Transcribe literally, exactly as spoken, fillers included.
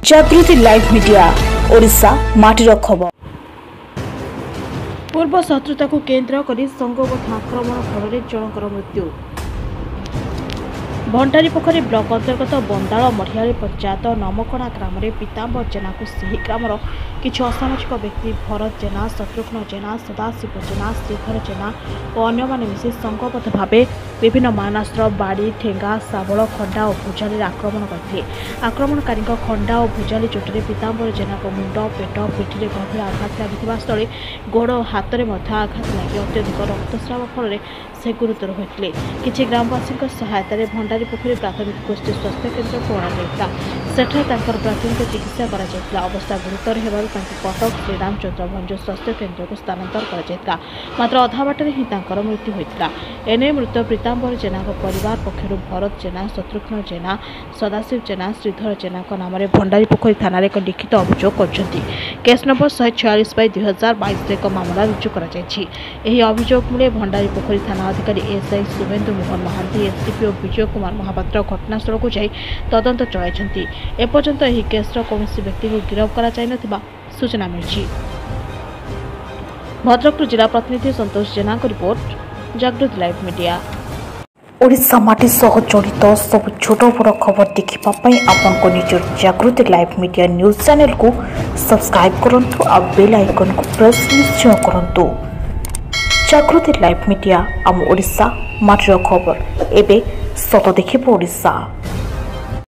जागृति live media Odisha माटीर खबर। पूर्व शत्रुता को केन्द्र कर संगबद्ध आक्रमण फल जनकर मृत्यु। भंडारीपोखरी ब्लॉक अंतर्गत बंदाल मढ़ियाली पंचायत नमकणा ग्राम में पीतांबर जेना को सही ग्रामर किसी असामाजिक व्यक्ति भरत जेना, शत्रुघ्न जेना, सदाशिव जेना, श्रीधर जेना और अन्य माने मिसी संगबद्ध भाव विभिन्न मारणास्त्र, बाड़ी, ठेंगा, शाबल, खंडा और भुजाली आक्रमण करते। आक्रमणकारी खंडा और भुजाली चोटरे पीतांबर जेना मुंड, पेट, पिठी गभीर आघात लगी स्थले गोड़ और हाथ में आघात लगी अत्यधिक रक्तस्राव फल से गुरुतर होते। किसी ग्रामवासी सहायता भंडारीपोखरी प्राथमिक गोष्ठी स्वास्थ्य केन्द्र को अणाଯାଇଥିଲା। सेठा तांकर प्राथमिक चिकित्सा करा अवस्था गुरुतर होबारु कटक श्रीरामचंद्र भंज स्वास्थ्य केन्द्र को स्थानांतर करा मात्र अधा बाटरे ही तांकर मृत्यु होता। एने मृत पीतांबर जेना परिवार पक्षर भरत जेना, शत्रुघ्न जेना, सदाशिव जेना, श्रीधर जेना नाम भंडारीपोखरी थाना एक लिखित अभियोग कर केस नंबर शहे छयालीस बै दुई हजार बैश एक मामला रुजु कर अभियोग मूले भंडारीपोखरी थाना अधिकारी एसआई शुभेन्दु मोहन महांती, एसडीपी और विजय कुमार महापात्र घटनास्थल को जाई तदंत चलाई। एपर्यंत यह केस्र कौन व्यक्ति को गिरफ्त कर सूचना मिली। भद्रक जिला प्रतिनिधि संतोष जेना को रिपोर्ट, जागृति लाइव मीडिया। ओडिशा माटी सह जड़ित सब छोट बड़ खबर देखिपाई आपन को निजर Jagruti live media news channel को सब्सक्राइब करंतु आ बेल आइकन को प्रेस निश्चय करंतु। जागृति लाइव मीडिया आम ओडिशा माटीर खबर एबे सत देखिबो ओडिशा।